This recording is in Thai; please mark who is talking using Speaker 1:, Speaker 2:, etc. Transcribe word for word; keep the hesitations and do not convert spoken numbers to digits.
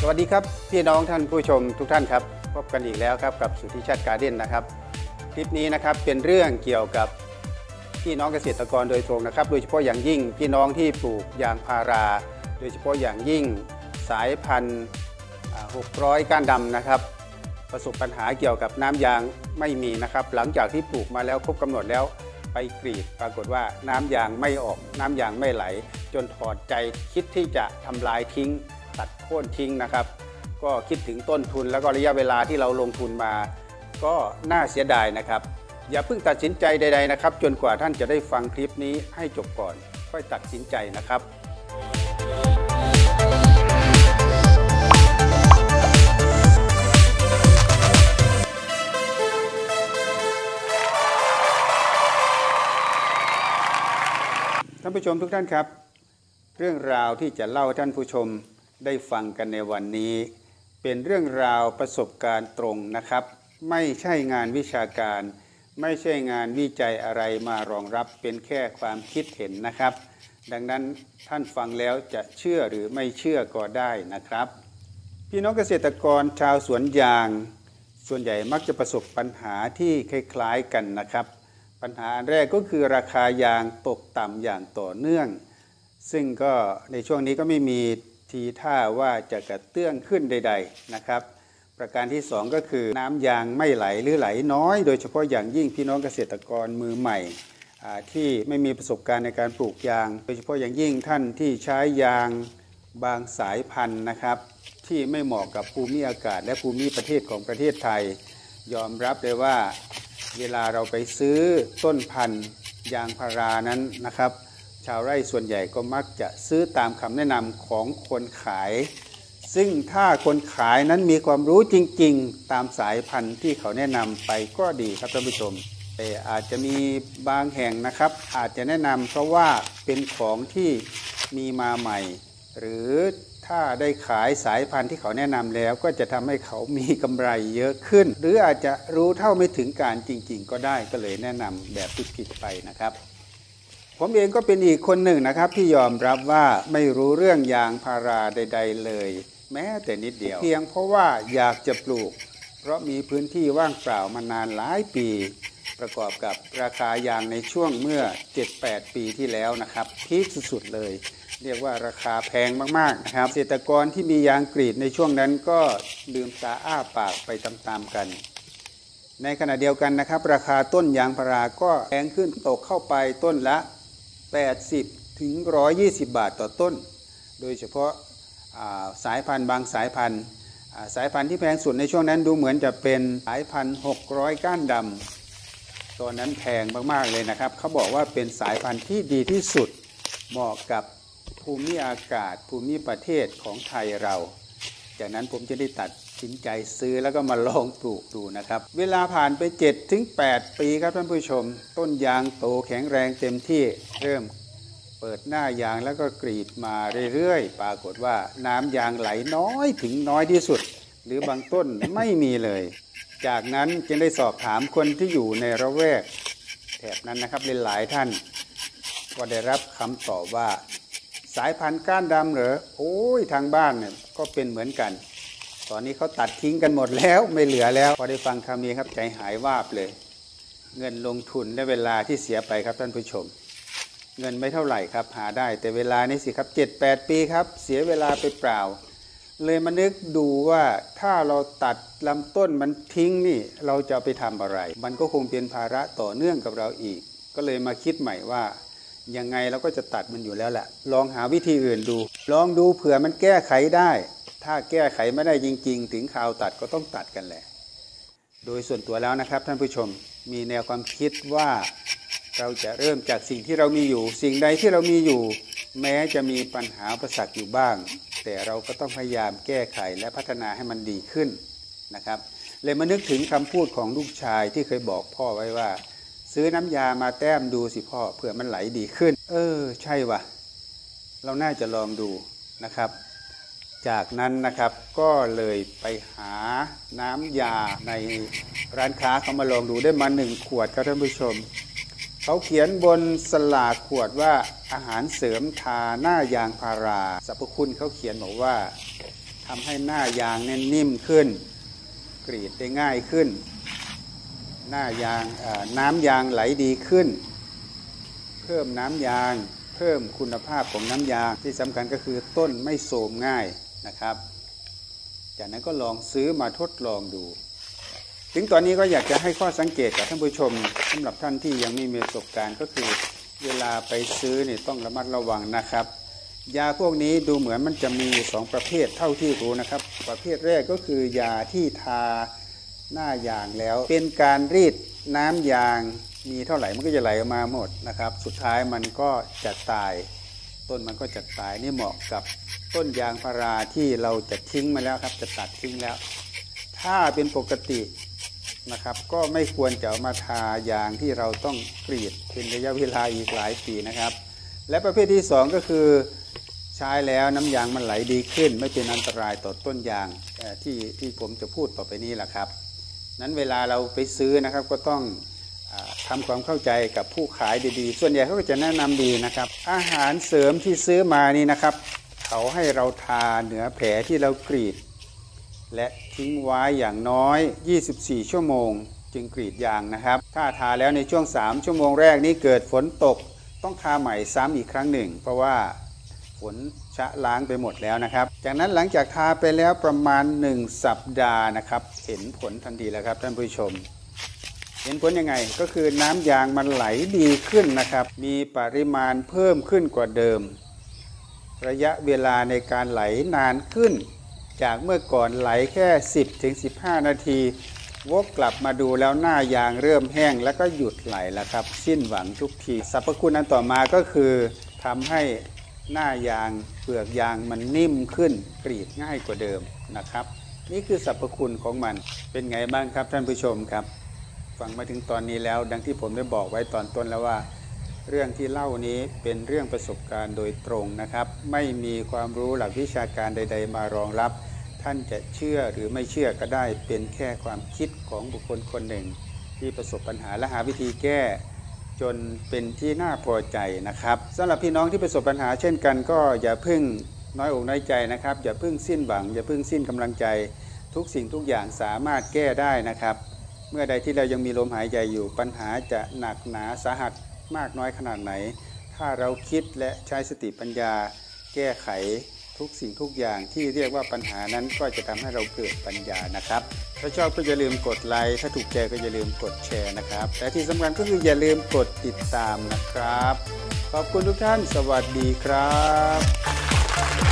Speaker 1: วัสดีครับพี่น้องท่านผู้ชมทุกท่านครับพบกันอีกแล้วครับกับสุทธิชาติการ์เด้นนะครับคลิปนี้นะครับเป็นเรื่องเกี่ยวกับพี่น้องเกษตรกรโดยตรงนะครับโดยเฉพาะอย่างยิ่งพี่น้องที่ปลูกยางพาราโดยเฉพาะอย่างยิ่งสายพันธุ์หกร้อยก้านดำนะครับประสบปัญหาเกี่ยวกับน้ำยางไม่มีนะครับหลังจากที่ปลูกมาแล้วครบกำหนดแล้วไปกรีดปรากฏว่าน้ำยางไม่ออกน้ำยางไม่ไหลจนถอดใจคิดที่จะทำลายทิ้งตัดโค่นทิ้งนะครับก็คิดถึงต้นทุนแล้วก็ระยะเวลาที่เราลงทุนมาก็น่าเสียดายนะครับอย่าเพิ่งตัดสินใจใดๆนะครับจนกว่าท่านจะได้ฟังคลิปนี้ให้จบก่อนค่อยตัดสินใจนะครับท่านผู้ชมทุกท่านครับเรื่องราวที่จะเล่าท่านผู้ชมได้ฟังกันในวันนี้เป็นเรื่องราวประสบการณ์ตรงนะครับไม่ใช่งานวิชาการไม่ใช่งานวิจัยอะไรมารองรับเป็นแค่ความคิดเห็นนะครับดังนั้นท่านฟังแล้วจะเชื่อหรือไม่เชื่อก็ได้นะครับพี่น้องเกษตรกรชาวสวนยางส่วนใหญ่มักจะประสบปัญหาที่คล้ายๆกันนะครับปัญหาอันแรกก็คือราคายางตกต่ำอย่างต่อเนื่องซึ่งก็ในช่วงนี้ก็ไม่มีทีท่าว่าจะกระเตื้องขึ้นใดๆนะครับประการที่สองก็คือน้ำยางไม่ไหลหรือไหลน้อยโดยเฉพาะอย่างยิ่งพี่น้องเกษตรกรมือใหม่ที่ไม่มีประสบการณ์ในการปลูกยางโดยเฉพาะอย่างยิ่งท่านที่ใช้ยางบางสายพันธุ์นะครับที่ไม่เหมาะกับภูมิอากาศและภูมิประเทศของประเทศไทยยอมรับเลยว่าเวลาเราไปซื้อต้นพันธุ์ยางพารานั้นนะครับชาวไร่ส่วนใหญ่ก็มักจะซื้อตามคำแนะนำของคนขายซึ่งถ้าคนขายนั้นมีความรู้จริงๆตามสายพันธุ์ที่เขาแนะนำไปก็ดีครับท่านผู้ชมแต่อาจจะมีบางแห่งนะครับอาจจะแนะนำเพราะว่าเป็นของที่มีมาใหม่หรือถ้าได้ขายสายพันธุ์ที่เขาแนะนำแล้วก็จะทำให้เขามีกำไรเยอะขึ้นหรืออาจจะรู้เท่าไม่ถึงการจริงๆก็ได้ก็เลยแนะนำแบบผิดๆไปนะครับผมเองก็เป็นอีกคนหนึ่งนะครับที่ยอมรับว่าไม่รู้เรื่องยางพาราใดๆเลยแม้แต่นิดเดียวเพียงเพราะว่าอยากจะปลูกเพราะมีพื้นที่ว่างเปล่ามานานหลายปีประกอบกับราคายางในช่วงเมื่อ เจ็ดแปด ปีที่แล้วนะครับพีคสุดๆเลยเรียกว่าราคาแพงมากๆนะครับเกษตรกรที่มียางกรีดในช่วงนั้นก็ลืมตาอ้าปากไปตามๆกันในขณะเดียวกันนะครับราคาต้นยางพาราก็แพงขึ้นตกเข้าไปต้นละแปดสิบถึงหนึ่งร้อยยี่สิบบาทต่อต้นโดยเฉพาะสายพันธุ์บางสายพันธุ์สายพันธุ์ที่แพงสุดในช่วงนั้นดูเหมือนจะเป็นสายพันธุ์หกร้อยก้านดำตัวนั้นแพงมากๆเลยนะครับเขาบอกว่าเป็นสายพันธุ์ที่ดีที่สุดเหมาะกับภูมิอากาศภูมิประเทศของไทยเราจากนั้นผมจะได้ตัดสินใจซื้อแล้วก็มาลองปลูกดูนะครับเวลาผ่านไป เจ็ดถึงแปด ปีครับท่านผู้ชมต้นยางโตแข็งแรงเต็มที่เริ่มเปิดหน้ายางแล้วก็กรีดมาเรื่อยๆปรากฏว่าน้ำยางไหลน้อยถึงน้อยที่สุดหรือบางต้นไม่มีเลยจากนั้นจึงได้สอบถามคนที่อยู่ในระแวกแถบนั้นนะครับหลายๆท่านก็ได้รับคำตอบว่าสายพันธุ์ก้านดำเหรอโอ้ยทางบ้านเนี่ยก็เป็นเหมือนกันตอนนี้เขาตัดทิ้งกันหมดแล้วไม่เหลือแล้วพอได้ฟังคำนี้ครับใจหายวาบเลยเงินลงทุนและเวลาที่เสียไปครับท่านผู้ชมเงินไม่เท่าไหร่ครับหาได้แต่เวลานี่สิครับ เจ็ดแปด ปีครับเสียเวลาไปเปล่าเลยมานึกดูว่าถ้าเราตัดลำต้นมันทิ้งนี่เราจะไปทำอะไรมันก็คงเป็นภาระต่อเนื่องกับเราอีกก็เลยมาคิดใหม่ว่ายังไงเราก็จะตัดมันอยู่แล้วแหละลองหาวิธีอื่นดูลองดูเผื่อมันแก้ไขได้ถ้าแก้ไขไม่ได้จริงๆถึงคราวตัดก็ต้องตัดกันแหละโดยส่วนตัวแล้วนะครับท่านผู้ชมมีแนวความคิดว่าเราจะเริ่มจากสิ่งที่เรามีอยู่สิ่งใดที่เรามีอยู่แม้จะมีปัญหาอุปสรรคอยู่บ้างแต่เราก็ต้องพยายามแก้ไขและพัฒนาให้มันดีขึ้นนะครับเลยมานึกถึงคำพูดของลูกชายที่เคยบอกพ่อไว้ว่าซื้อน้ำยามาแต้มดูสิพ่อเผื่อมันไหลดีขึ้นเออใช่ว่ะเราน่าจะลองดูนะครับจากนั้นนะครับก็เลยไปหาน้ำยาในร้านค้าเขามาลองดูได้มาหนึ่งขวดครับท่านผู้ชมเขาเขียนบนสลากขวดว่าอาหารเสริมทาหน้ายางพาราสรรพคุณเขาเขียนบอกว่าททำให้หน้ายางเนี่ยนิ่มขึ้นกรีดได้ง่ายขึ้นหน้ายางน้ำยางไหลดีขึ้นเพิ่มน้ำยางเพิ่มคุณภาพของน้ำยางที่สำคัญก็คือต้นไม่โทรมง่ายนะครับจากนั้นก็ลองซื้อมาทดลองดูถึงตอนนี้ก็อยากจะให้ข้อสังเกตกับท่านผู้ชมสำหรับท่านที่ยังไม่มีประสบการณ์ก็คือเวลาไปซื้อเนี่ยต้องระมัดระวังนะครับยาพวกนี้ดูเหมือนมันจะมีสองประเภทเท่าที่รู้นะครับประเภทแรกก็คือยาที่ทาหน้ายางแล้วเป็นการรีดน้ำยางมีเท่าไหร่มันก็จะไหลออกมาหมดนะครับสุดท้ายมันก็จะตายต้นมันก็จะตายนี่เหมาะกับต้นยางพาราที่เราจะทิ้งมาแล้วครับจะตัดทิ้งแล้วถ้าเป็นปกตินะครับก็ไม่ควรจะเอามาทายางที่เราต้องกรีดเป็นระยะเวลาอีกหลายปีนะครับและประเภทที่สองก็คือใช้แล้วน้ำยางมันไหลดีขึ้นไม่เป็นอันตรายต่อต้นยางที่ที่ผมจะพูดต่อไปนี้แหละครับนั้นเวลาเราไปซื้อนะครับก็ต้องทำความเข้าใจกับผู้ขายดีๆส่วนใหญ่เขาก็จะแนะนำดีนะครับอาหารเสริมที่ซื้อมานี่นะครับเขาให้เราทาเหนือแผลที่เรากรีดและทิ้งไว้อย่างน้อยยี่สิบสี่ชั่วโมงจึงกรีดยางนะครับถ้าทาแล้วในช่วงสามชั่วโมงแรกนี้เกิดฝนตกต้องทาใหม่ซ้ำอีกครั้งหนึ่งเพราะว่าฝนชะล้างไปหมดแล้วนะครับจากนั้นหลังจากทาไปแล้วประมาณหนึ่งสัปดาห์นะครับเห็นผลทันทีแล้วครับท่านผู้ชมเห็นผลยังไงก็คือน้ำยางมันไหลดีขึ้นนะครับมีปริมาณเพิ่มขึ้นกว่าเดิมระยะเวลาในการไหลนานขึ้นจากเมื่อก่อนไหลแค่ สิบถึงสิบห้า นาทีวกกลับมาดูแล้วหน้ายางเริ่มแห้งแล้วก็หยุดไหลแล้วครับสิ้นหวังทุกทีสรรพคุณอันต่อมาก็คือทำให้หน้ายางเปลือกยางมันนิ่มขึ้นกรีดง่ายกว่าเดิมนะครับนี่คือสรรพคุณของมันเป็นไงบ้างครับท่านผู้ชมครับฟังมาถึงตอนนี้แล้วดังที่ผมได้บอกไว้ตอนต้นแล้วว่าเรื่องที่เล่านี้เป็นเรื่องประสบการณ์โดยตรงนะครับไม่มีความรู้หลักวิชาการใดๆมารองรับท่านจะเชื่อหรือไม่เชื่อก็ได้เป็นแค่ความคิดของบุคคลคนหนึ่งที่ประสบปัญหาและหาวิธีแก้จนเป็นที่น่าพอใจนะครับสำหรับพี่น้องที่ประสบปัญหาเช่นกันก็อย่าพึ่งน้อยอกน้อยใจนะครับอย่าพึ่งสิ้นหวังอย่าพึ่งสิ้นกำลังใจทุกสิ่งทุกอย่างสามารถแก้ได้นะครับเมื่อใดที่เรายังมีลมหายใจอยู่ปัญหาจะหนักหนาสาหัสมากน้อยขนาดไหนถ้าเราคิดและใช้สติปัญญาแก้ไขทุกสิ่งทุกอย่างที่เรียกว่าปัญหานั้นก็จะทำให้เราเกิดปัญญานะครับถ้าชอบก็อย่าลืมกดไลค์ถ้าถูกใจก็อย่าลืมกดแชร์นะครับและที่สำคัญก็คืออย่าลืมกดติดตามนะครับขอบคุณทุกท่านสวัสดีครับ